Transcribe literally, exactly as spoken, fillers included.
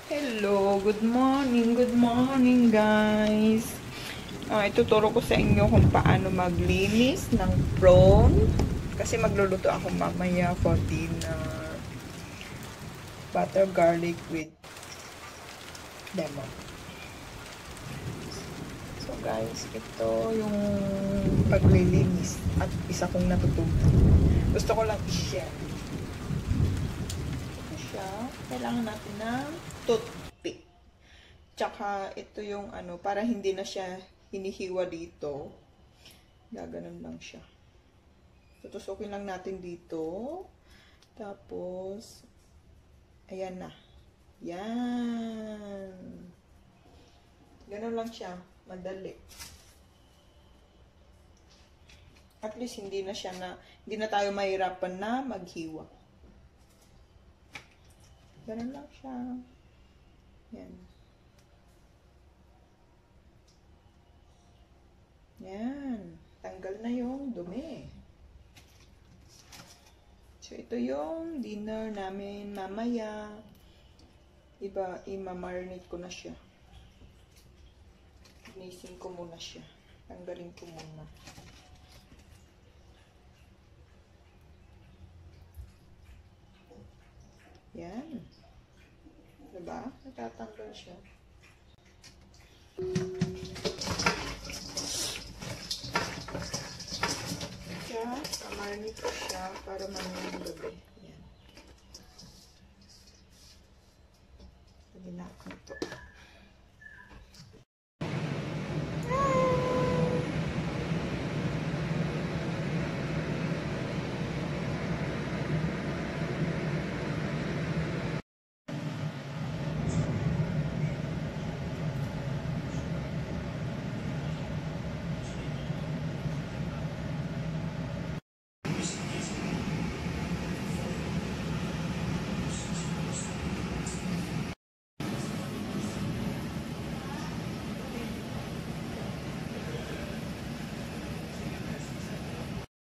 Hello, good morning, good morning guys. Uh, ituturo ko sa inyo kung paano maglinis ng prawn. Kasi magluluto ako mamaya for dinner. Butter garlic with lemon. So guys, ito yung paglilinis at isa kong natutunan. Gusto ko lang i-share. Ito siya. Kailangan natin ng toothpick. Tsaka, ito yung ano, para hindi na siya hinihiwa dito. Gaganon lang siya. Tutusukin lang natin dito. Tapos, ayan na. Yan. Ganon lang siya. Madali. At least, hindi na siya na, hindi na tayo mahirapan na maghiwa. Ganon lang siya. Yan. Yan. Tanggal na yung dumi. So, ito yung dinner namin mamaya. Iba, ima-marinate ko na siya. Linisin ko muna siya. Tanggalin ko muna. Yan. Diba? Natatanggal siya. Siya, kamarinate ko siya para mamayang gabi. Yan. Lagyan natin ito.